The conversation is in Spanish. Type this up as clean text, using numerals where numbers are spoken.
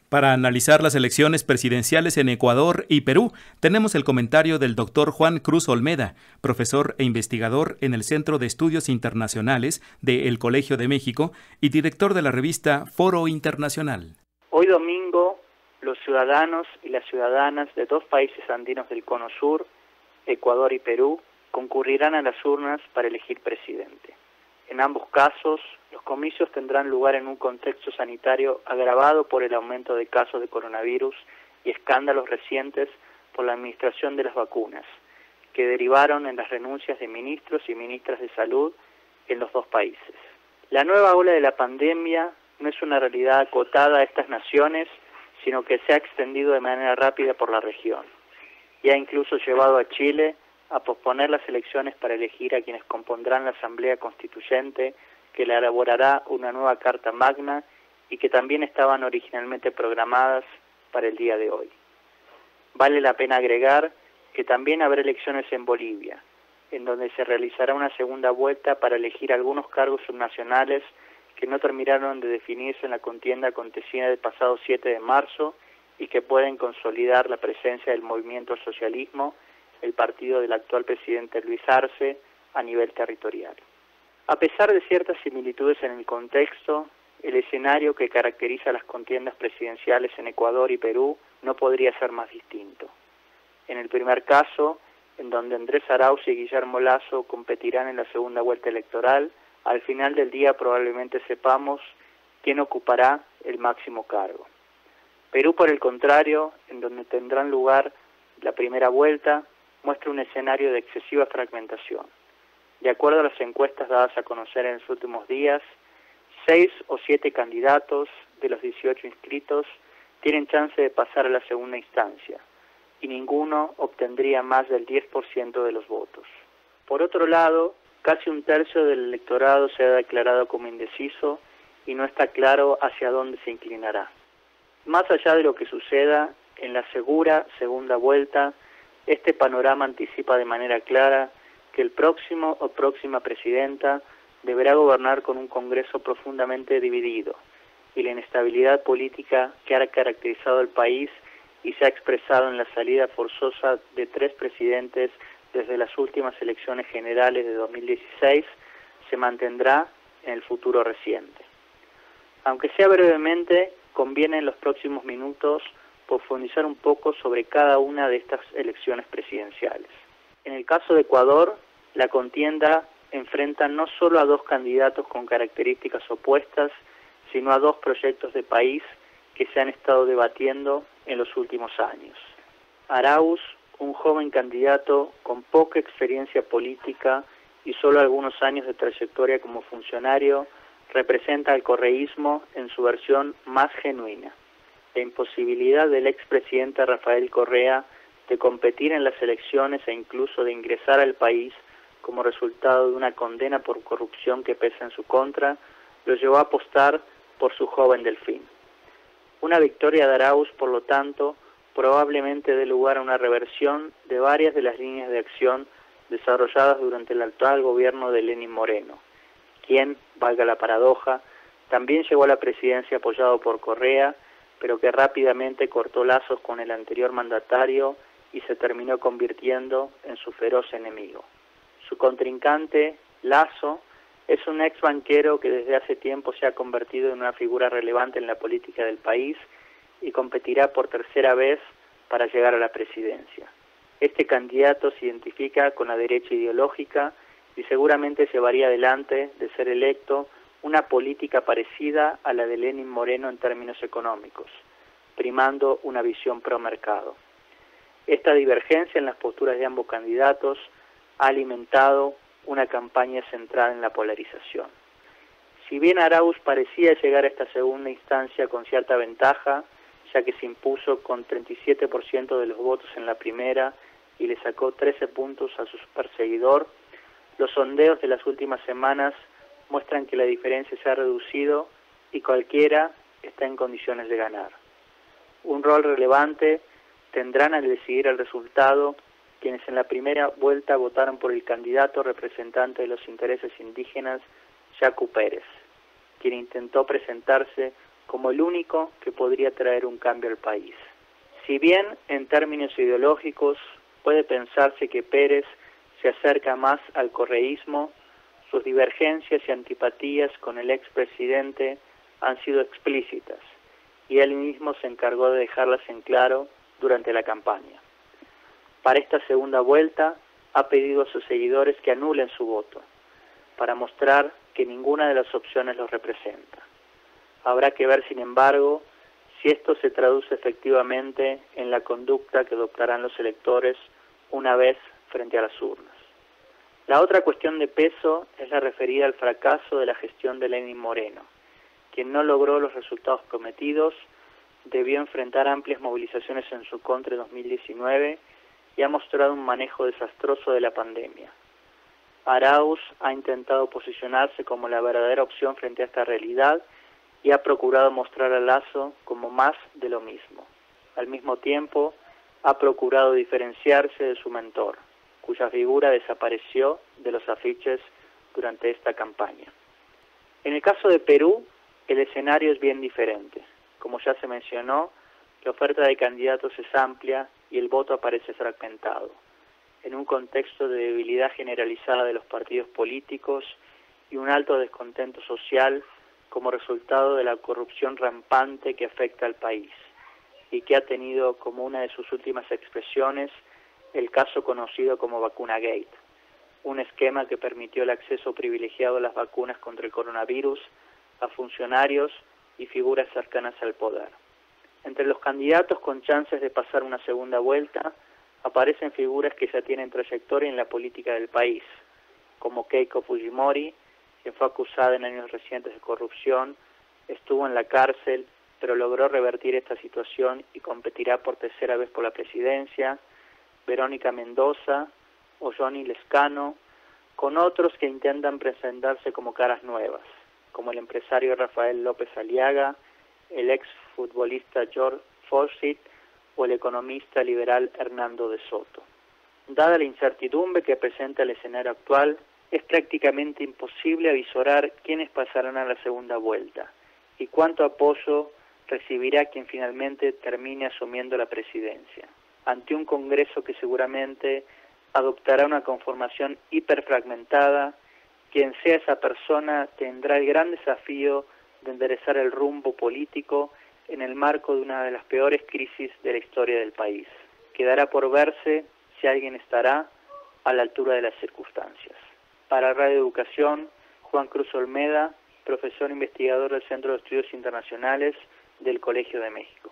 Para analizar las elecciones presidenciales en Ecuador y Perú, tenemos el comentario del doctor Juan Cruz Olmeda, profesor e investigador en el Centro de Estudios Internacionales del Colegio de México y director de la revista Foro Internacional. Hoy domingo, los ciudadanos y las ciudadanas de dos países andinos del Cono Sur, Ecuador y Perú, concurrirán a las urnas para elegir presidente. En ambos casos, los comicios tendrán lugar en un contexto sanitario agravado por el aumento de casos de coronavirus y escándalos recientes por la administración de las vacunas, que derivaron en las renuncias de ministros y ministras de salud en los dos países. La nueva ola de la pandemia no es una realidad acotada a estas naciones, sino que se ha extendido de manera rápida por la región y ha incluso llevado a Chile a posponer las elecciones para elegir a quienes compondrán la Asamblea Constituyente, que le elaborará una nueva Carta Magna y que también estaban originalmente programadas para el día de hoy. Vale la pena agregar que también habrá elecciones en Bolivia, en donde se realizará una segunda vuelta para elegir algunos cargos subnacionales que no terminaron de definirse en la contienda acontecida el pasado 7 de marzo y que pueden consolidar la presencia del movimiento al socialismo, el partido del actual presidente Luis Arce, a nivel territorial. A pesar de ciertas similitudes en el contexto, el escenario que caracteriza las contiendas presidenciales en Ecuador y Perú no podría ser más distinto. En el primer caso, en donde Andrés Arauz y Guillermo Lasso competirán en la segunda vuelta electoral, al final del día probablemente sepamos quién ocupará el máximo cargo. Perú, por el contrario, en donde tendrán lugar la primera vuelta, muestra un escenario de excesiva fragmentación. De acuerdo a las encuestas dadas a conocer en los últimos días, 6 o 7 candidatos de los 18 inscritos tienen chance de pasar a la segunda instancia y ninguno obtendría más del 10% de los votos. Por otro lado, casi un tercio del electorado se ha declarado como indeciso y no está claro hacia dónde se inclinará. Más allá de lo que suceda en la segura segunda vuelta, este panorama anticipa de manera clara que el próximo o próxima presidenta deberá gobernar con un Congreso profundamente dividido y la inestabilidad política que ha caracterizado el país y se ha expresado en la salida forzosa de 3 presidentes desde las últimas elecciones generales de 2016 se mantendrá en el futuro reciente. Aunque sea brevemente, conviene en los próximos minutos profundizar un poco sobre cada una de estas elecciones presidenciales. En el caso de Ecuador, la contienda enfrenta no solo a 2 candidatos con características opuestas, sino a 2 proyectos de país que se han estado debatiendo en los últimos años. Arauz, un joven candidato con poca experiencia política y solo algunos años de trayectoria como funcionario, representa al correísmo en su versión más genuina. La imposibilidad del expresidente Rafael Correa de competir en las elecciones e incluso de ingresar al país como resultado de una condena por corrupción que pesa en su contra, lo llevó a apostar por su joven Delfín. Una victoria de Arauz, por lo tanto, probablemente dé lugar a una reversión de varias de las líneas de acción desarrolladas durante el actual gobierno de Lenín Moreno, quien, valga la paradoja, también llegó a la presidencia apoyado por Correa, pero que rápidamente cortó lazos con el anterior mandatario y se terminó convirtiendo en su feroz enemigo. Su contrincante, Lasso, es un ex banquero que desde hace tiempo se ha convertido en una figura relevante en la política del país y competirá por tercera vez para llegar a la presidencia. Este candidato se identifica con la derecha ideológica y seguramente llevaría adelante, de ser electo, una política parecida a la de Lenín Moreno en términos económicos, primando una visión pro mercado. Esta divergencia en las posturas de ambos candidatos ha alimentado una campaña centrada en la polarización. Si bien Arauz parecía llegar a esta segunda instancia con cierta ventaja, ya que se impuso con 37% de los votos en la primera y le sacó 13 puntos a su perseguidor, los sondeos de las últimas semanas muestran que la diferencia se ha reducido y cualquiera está en condiciones de ganar. Un rol relevante tendrán al decidir el resultado quienes en la primera vuelta votaron por el candidato representante de los intereses indígenas, Yacu Pérez, quien intentó presentarse como el único que podría traer un cambio al país. Si bien en términos ideológicos puede pensarse que Pérez se acerca más al correísmo, sus divergencias y antipatías con el expresidente han sido explícitas y él mismo se encargó de dejarlas en claro durante la campaña. Para esta segunda vuelta ha pedido a sus seguidores que anulen su voto, para mostrar que ninguna de las opciones los representa. Habrá que ver, sin embargo, si esto se traduce efectivamente en la conducta que adoptarán los electores una vez frente a las urnas. La otra cuestión de peso es la referida al fracaso de la gestión de Lenín Moreno, quien no logró los resultados prometidos, debió enfrentar amplias movilizaciones en su contra en 2019 y ha mostrado un manejo desastroso de la pandemia. Arauz ha intentado posicionarse como la verdadera opción frente a esta realidad y ha procurado mostrar a Lasso como más de lo mismo. Al mismo tiempo, ha procurado diferenciarse de su mentor, cuya figura desapareció de los afiches durante esta campaña. En el caso de Perú, el escenario es bien diferente. Como ya se mencionó, la oferta de candidatos es amplia y el voto aparece fragmentado, en un contexto de debilidad generalizada de los partidos políticos y un alto descontento social como resultado de la corrupción rampante que afecta al país y que ha tenido como una de sus últimas expresiones el caso conocido como Vacunagate, un esquema que permitió el acceso privilegiado a las vacunas contra el coronavirus a funcionarios y figuras cercanas al poder. Entre los candidatos con chances de pasar una segunda vuelta aparecen figuras que ya tienen trayectoria en la política del país, como Keiko Fujimori, quien fue acusada en años recientes de corrupción, estuvo en la cárcel, pero logró revertir esta situación y competirá por tercera vez por la presidencia, Verónica Mendoza o Johnny Lescano, con otros que intentan presentarse como caras nuevas, como el empresario Rafael López Aliaga, el exfutbolista George Forsyth o el economista liberal Hernando de Soto. Dada la incertidumbre que presenta el escenario actual, es prácticamente imposible avisorar quiénes pasarán a la segunda vuelta y cuánto apoyo recibirá quien finalmente termine asumiendo la presidencia, ante un Congreso que seguramente adoptará una conformación hiperfragmentada. Quien sea esa persona tendrá el gran desafío de enderezar el rumbo político en el marco de una de las peores crisis de la historia del país. Quedará por verse si alguien estará a la altura de las circunstancias. Para Radio Educación, Juan Cruz Olmeda, profesor investigador del Centro de Estudios Internacionales del Colegio de México.